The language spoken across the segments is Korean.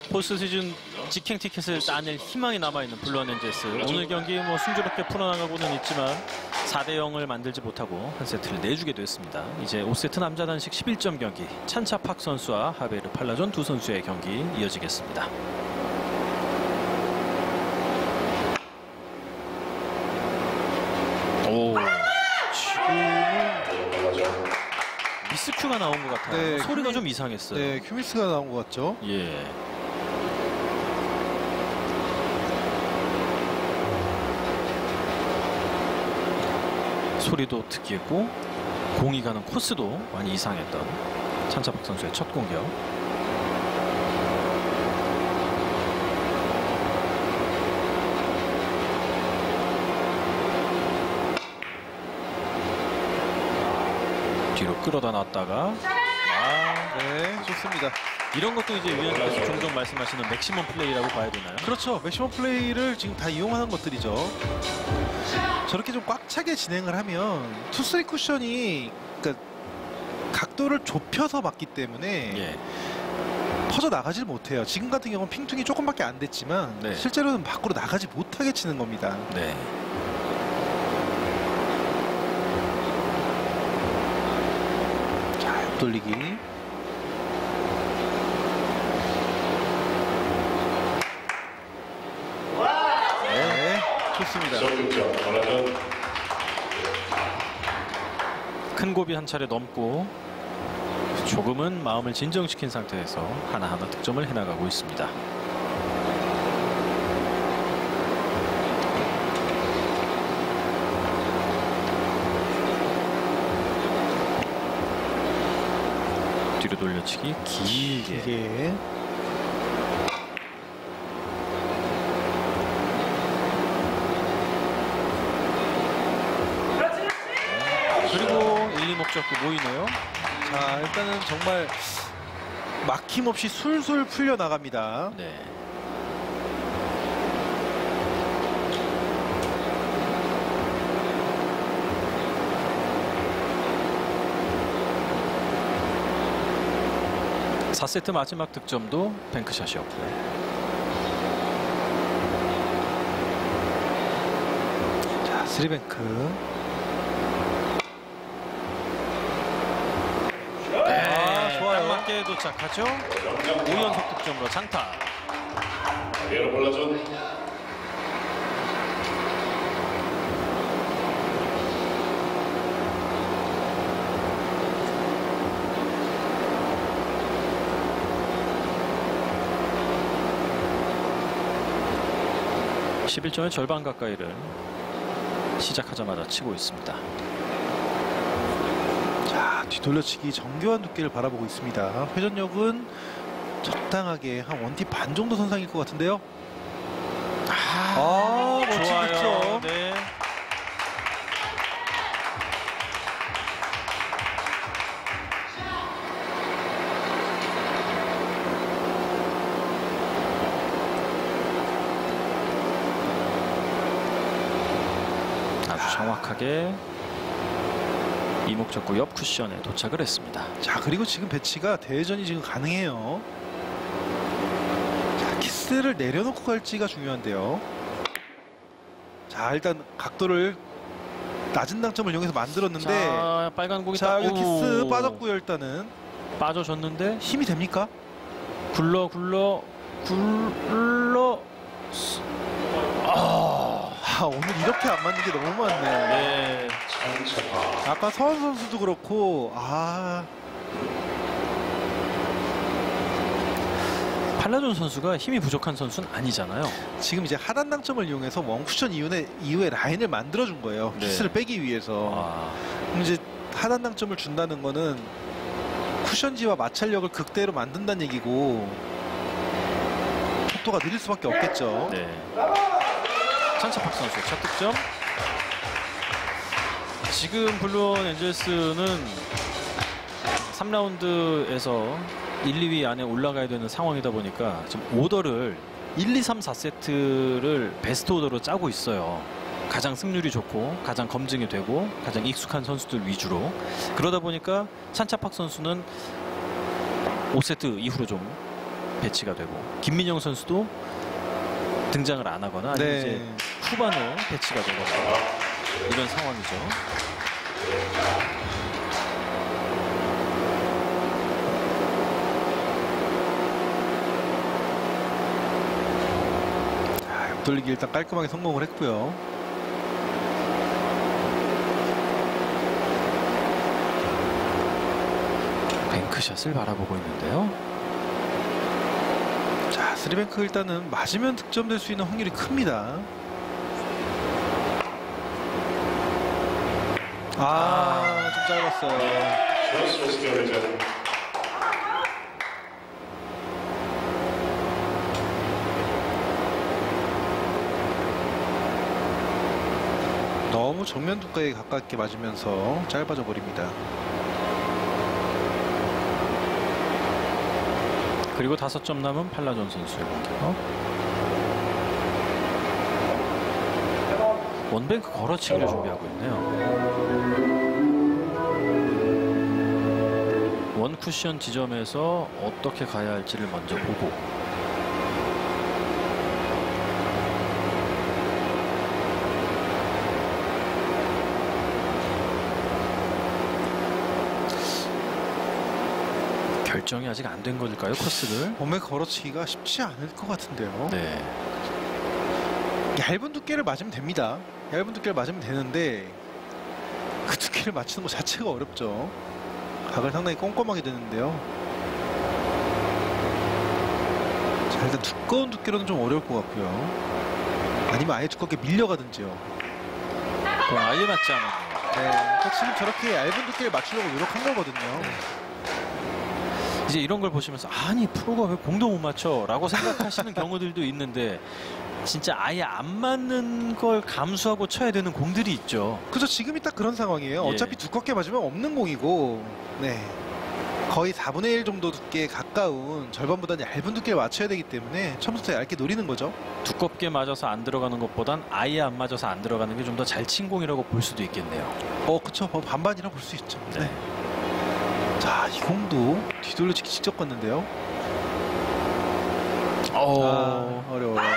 포스트 시즌 직행 티켓을 따낼 희망이 남아있는 블루원 엔젤스. 오늘 경기 뭐 순조롭게 풀어나가고는 있지만 4대0을 만들지 못하고 한 세트를 내주게 됐습니다. 이제 5세트 남자 단식 11점 경기, 찬차팍 선수와 하베르 팔라존 두 선수의 경기 이어지겠습니다. 오, 지금은 미스큐가 나온 것 같아요. 네, 소리가 좀 이상했어요. 네, 큐미스가 나온 것 같죠. 예. 소리도 특이했고 공이 가는 코스도 많이 이상했던 찬차팍 선수의 첫 공격. 뒤로 끌어다 놨다가 네, 좋습니다. 이런 것도 이제 위원님께서 종종 말씀하시는 맥시멈 플레이라고 봐야 되나요? 그렇죠. 맥시멈 플레이를 지금 다 이용하는 것들이죠. 저렇게 좀 꽉 차게 진행을 하면 투쓰리 쿠션이 그러니까 각도를 좁혀서 맞기 때문에 예. 퍼져 나가질 못해요. 지금 같은 경우는 핑퉁이 조금밖에 안 됐지만 네. 실제로는 밖으로 나가지 못하게 치는 겁니다. 네. 자, 옆돌리기. 네, 좋습니다. 큰 고비 한 차례 넘고 조금은 마음을 진정시킨 상태에서 하나하나 득점을 해나가고 있습니다. 뒤로 돌려치기 길게. 이게 그리고 1, 2목적구 모이네요. 자, 일단은 정말 막힘없이 술술 풀려 나갑니다. 네. (4세트) 마지막 득점도 뱅크샷이었고요. 자, 3뱅크. 네, 좋아요. 딱 맞게 도착하죠. 5연속 득점으로 장타. 하베르 11점의 절반 가까이를 시작하자마자 치고 있습니다. 자, 뒤돌려치기 정교한 두께를 바라보고 있습니다. 회전력은 적당하게 한 원티 반 정도 선상일 것 같은데요. 멋진 좋아요. 득점. 네. 아주 정확하게 이목적구 옆 쿠션에 도착을 했습니다. 자, 그리고 지금 배치가 대회전이 지금 가능해요. 자, 키스를 내려놓고 갈지가 중요한데요. 자, 일단 각도를 낮은 당점을 이용해서 만들었는데 자, 빨간 공이 자, 딱 여기 키스 오. 빠졌고요. 일단은 빠져줬는데 힘이 됩니까? 굴러 오늘 이렇게 안 맞는 게 너무 많네. 네. 아까 서원 선수도 그렇고 팔라존 선수가 힘이 부족한 선수는 아니잖아요. 지금 이제 하단 당점을 이용해서 원쿠션 이후에 라인을 만들어준 거예요. 네. 키스를 빼기 위해서. 그럼 이제 하단 당점을 준다는 거는 쿠션지와 마찰력을 극대로 만든다는 얘기고 속도가 느릴 수밖에 없겠죠. 네. 찬차팍 선수의 첫 득점. 지금 블루원 엔젤스는 3라운드에서 1, 2위 안에 올라가야 되는 상황이다 보니까 지금 오더를 1, 2, 3, 4세트를 베스트 오더로 짜고 있어요. 가장 승률이 좋고 가장 검증이 되고 가장 익숙한 선수들 위주로. 그러다 보니까 찬차팍 선수는 5세트 이후로 좀 배치가 되고 김민영 선수도 등장을 안 하거나 아니면 네. 이제 후반에 배치가 되거나 이런 상황이죠. 옆돌리기 일단 깔끔하게 성공을 했고요. 뱅크샷을 바라보고 있는데요. 자, 3뱅크 일단은 맞으면 득점될 수 있는 확률이 큽니다. 좀 짧았어요. 너무 정면 두께에 가깝게 맞으면서 짧아져 버립니다. 그리고 5점 남은 팔라존 선수의 공격. 원뱅크 걸어치기를 준비하고 있네요. 원 쿠션 지점에서 어떻게 가야 할지를 먼저 보고 결정이 아직 안 된 걸까요? 코스를. 몸에 걸어치기가 쉽지 않을 것 같은데요. 네. 얇은 두께를 맞으면 됩니다. 얇은 두께를 맞으면 되는데 그 두께를 맞추는 것 자체가 어렵죠. 각을 상당히 꼼꼼하게 되는데요. 자, 일단 두꺼운 두께로는 좀 어려울 것 같고요. 아니면 아예 두껍게 밀려가든지요. 그럼 아예 맞지 않았네요. 네, 그러니까 지금 저렇게 얇은 두께를 맞추려고 노력한 거거든요. 이제 이런 걸 보시면서 아니 프로가 왜 공도 못 맞춰 라고 생각하시는 경우들도 있는데 진짜 아예 안 맞는 걸 감수하고 쳐야 되는 공들이 있죠. 그죠, 지금이 딱 그런 상황이에요. 예. 어차피 두껍게 맞으면 없는 공이고, 네, 거의 4분의 1 정도 두께에 가까운 절반보다는 얇은 두께를 맞춰야 되기 때문에 처음부터 얇게 노리는 거죠. 두껍게 맞아서 안 들어가는 것보단 아예 안 맞아서 안 들어가는 게 좀 더 잘 친 공이라고 볼 수도 있겠네요. 그쵸, 반반이라 볼 수 있죠. 네. 네. 자, 이 공도 뒤돌려치기 직접 갔는데요. 어려워요.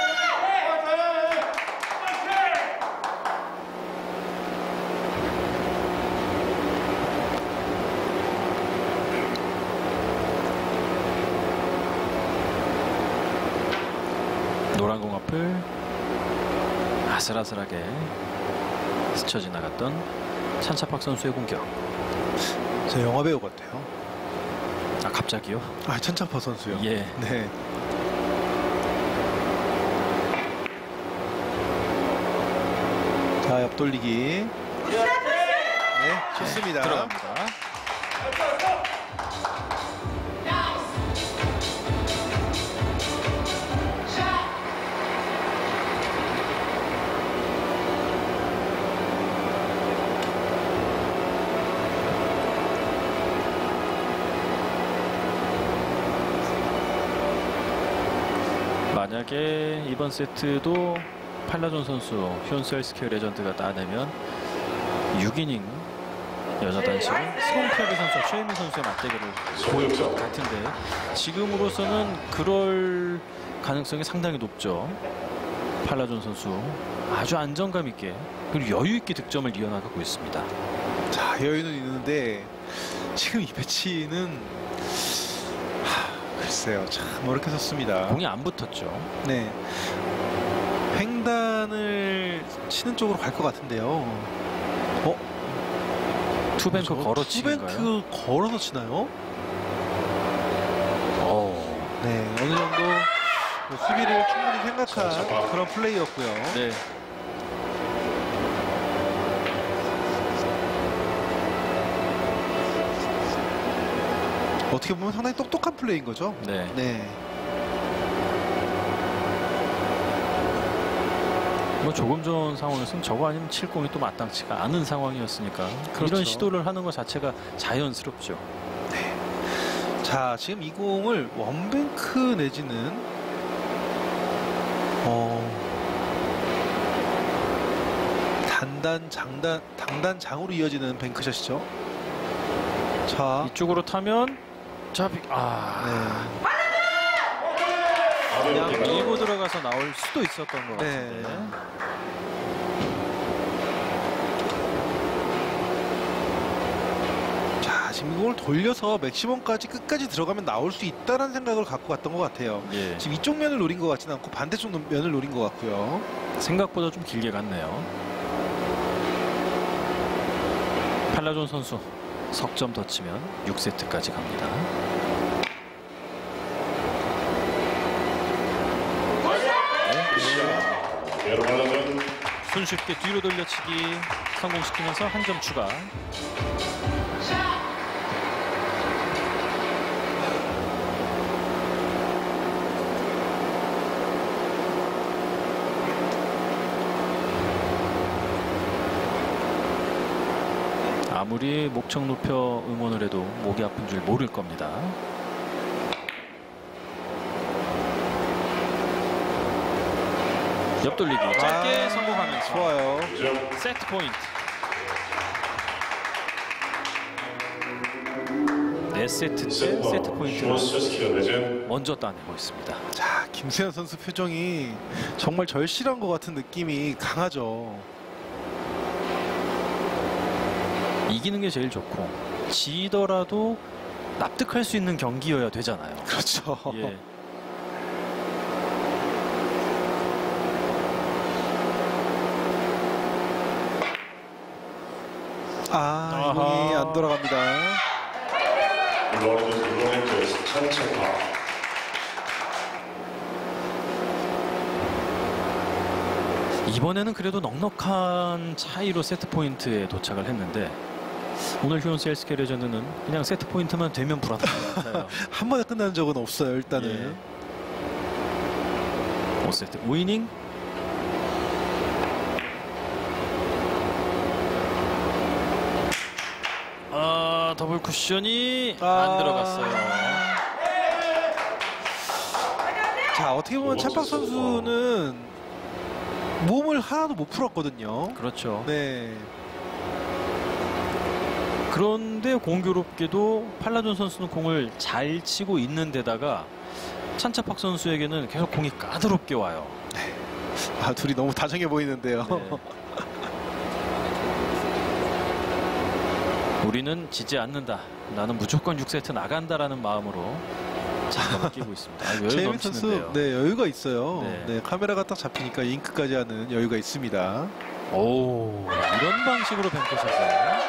노란 공 앞을 아슬아슬하게 스쳐 지나갔던 찬차팍 선수의 공격. 저 영화배우 같아요. 아 갑자기요? 찬차파 선수요. 예. 네. 자, 옆돌리기. 네, 좋습니다. 들어갑니다. 만약에 이번 세트도 팔라존 선수 휴온셀스케어 레전드가 따내면 6이닝 여자 단식은 스롱클럽의 선수와 최혜민 선수의 맞대결을 보일 것 같은데 지금으로서는 그럴 가능성이 상당히 높죠. 팔라존 선수 아주 안정감 있게 그리고 여유 있게 득점을 이어나가고 있습니다. 자, 여유는 있는데 지금 이 배치는 글쎄요, 참 어렵게 섰습니다. 공이 안 붙었죠. 네, 횡단을 치는 쪽으로 갈 것 같은데요. 투뱅크 걸어치기인가요? 투뱅크 걸어서 치나요? 네, 어느 정도 수비를 충분히 생각한 그런 플레이였고요. 네. 어떻게 보면 상당히 똑똑한 플레이인 거죠. 네. 네. 뭐 조금 전 상황에서는 저거 아니면 7공이 또 마땅치가 않은 상황이었으니까 그렇죠. 이런 시도를 하는 것 자체가 자연스럽죠. 자, 지금 이 공을 원뱅크 내지는 당단장으로 이어지는 뱅크샷이죠. 자, 이쪽으로 타면 네. 그냥 밀고 들어가서 나올 수도 있었던 것 같은데. 자, 지금 이걸 돌려서 맥시멈까지 끝까지 들어가면 나올 수 있다는 생각을 갖고 갔던 것 같아요. 예. 지금 이쪽 면을 노린 것 같지는 않고 반대쪽 면을 노린 것 같고요. 생각보다 좀 길게 갔네요. 팔라존 선수 석점 더 치면 6세트까지 갑니다. 손쉽게 뒤로 돌려치기 성공시키면서 한 점 추가. 아무리 목청 높여 응원을 해도 목이 아픈 줄 모를 겁니다. 옆돌리기 짧게 성공하면서 좋아요. 세트 포인트. 네 세트째 세트 포인트를 먼저 따내고 있습니다. 자, 김세현 선수 표정이 정말 절실한 것 같은 느낌이 강하죠. 이기는 게 제일 좋고 지더라도 납득할 수 있는 경기여야 되잖아요. 그렇죠. 예. 아, 이공이 안 돌아갑니다. 이번에는 그래도 넉넉한 차이로 세트 포인트에 도착을 했는데 오늘 휴원스 헬스케어 레전드는 그냥 세트 포인트만 되면 불안한 것 같아요. 한 번에 끝나는 적은 없어요, 일단은. 예. 5세트 5이닝. 더블 쿠션이 안 들어갔어요. 자, 어떻게 보면 찰팍 선수는 몸을 하나도 못 풀었거든요. 그렇죠. 네. 그런데 공교롭게도 팔라존 선수는 공을 잘 치고 있는 데다가 찬차팍 선수에게는 계속 공이 까다롭게 와요. 아, 둘이 너무 다정해 보이는데요. 네. 우리는 지지 않는다. 나는 무조건 6세트 나간다라는 마음으로 장갑을 끼고 있습니다. 여유 최혜민 선수, 넘치는데요. 네, 여유가 있어요. 네. 네, 카메라가 딱 잡히니까 잉크까지 하는 여유가 있습니다. 오, 이런 방식으로 뱅크샷을.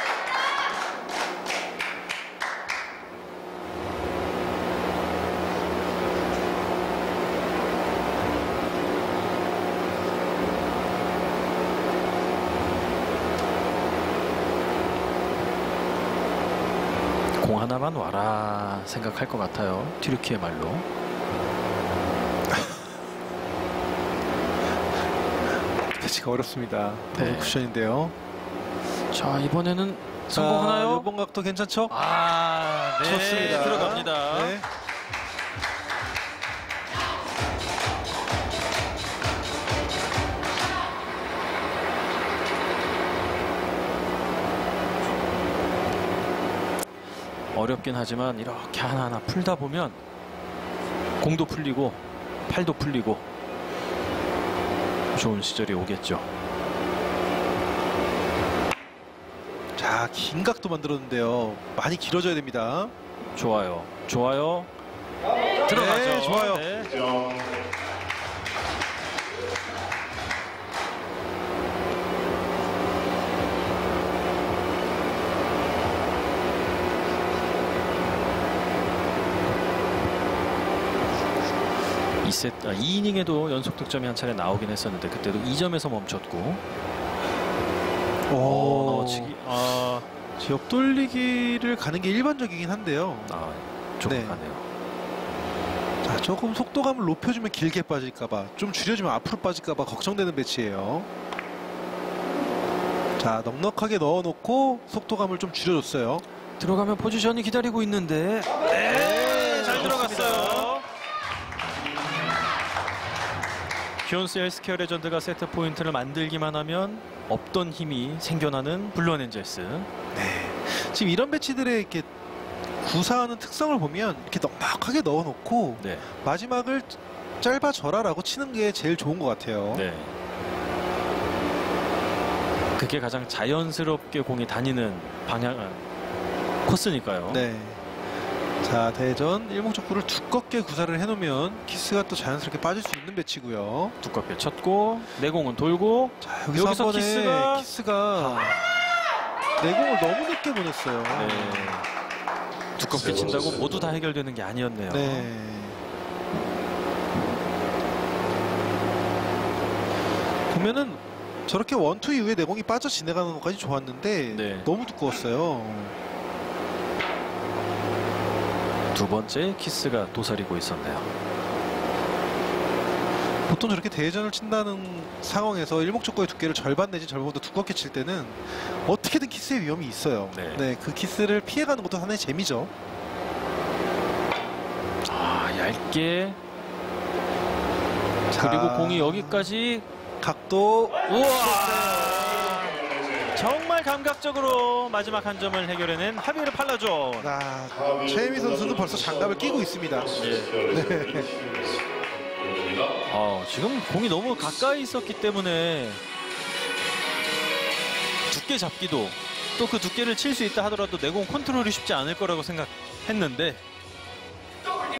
공 하나만 와라 생각할 것 같아요. 튀르키의 말로. 패치가 어렵습니다. 더블 네. 쿠션인데요. 자, 이번에는 성공하나요? 이번 각도 괜찮죠? 아, 네, 좋습니다. 들어갑니다. 네. 어렵긴 하지만 이렇게 하나하나 풀다 보면 공도 풀리고 팔도 풀리고 좋은 시절이 오겠죠. 자, 긴 각도 만들었는데요. 많이 길어져야 됩니다. 좋아요. 좋아요. 들어가죠. 네, 좋아요. 네. 이 이닝에도 연속 득점이 한 차례 나오긴 했었는데 그때도 2점에서 멈췄고. 넣어치기. 옆돌리기를 가는 게 일반적이긴 한데요. 조금 네. 가네요. 자, 조금 속도감을 높여주면 길게 빠질까봐, 좀 줄여주면 앞으로 빠질까봐 걱정되는 배치예요. 자, 넉넉하게 넣어놓고 속도감을 좀 줄여줬어요. 들어가면 포지션이 기다리고 있는데 네, 잘 들어갔어요. 휴원스 헬스케어 레전드가 세트 포인트를 만들기만 하면 없던 힘이 생겨나는 블루원 엔젤스. 네. 지금 이런 배치들의 이렇게 구사하는 특성을 보면 이렇게 넉넉하게 넣어놓고 네. 마지막을 짧아져라라고 치는 게 제일 좋은 것 같아요. 네. 그게 가장 자연스럽게 공이 다니는 방향 코스니까요. 네. 자, 대전 일목적구를 두껍게 구사를 해놓으면 키스가 또 자연스럽게 빠질 수 있는 배치고요. 두껍게 쳤고 내공은 돌고 자, 여기서 여기서 한 번에 키스가 내공을 너무 늦게 보냈어요. 네. 두껍게 친다고 모두 다 해결되는 게 아니었네요. 네. 보면은 저렇게 원투 이후에 내공이 빠져 지나가는 것까지 좋았는데 네. 너무 두꺼웠어요. 두 번째 키스가 도사리고 있었네요. 보통 저렇게 대전을 친다는 상황에서 일목적구의 두께를 절반 내지 절반보다 두껍게 칠 때는 어떻게든 키스의 위험이 있어요. 네. 네, 그 키스를 피해가는 것도 하나의 재미죠. 아, 얇게. 자, 그리고 공이 여기까지. 각도. 우와! 정말 감각적으로 마지막 한 점을 해결해낸 하비에르 팔라존. 아, 최혜미 선수도 벌써 장갑을 끼고 있습니다. 네. 지금 공이 너무 가까이 있었기 때문에 두께 잡기도 또 그 두께를 칠 수 있다 하더라도 내공 컨트롤이 쉽지 않을 거라고 생각했는데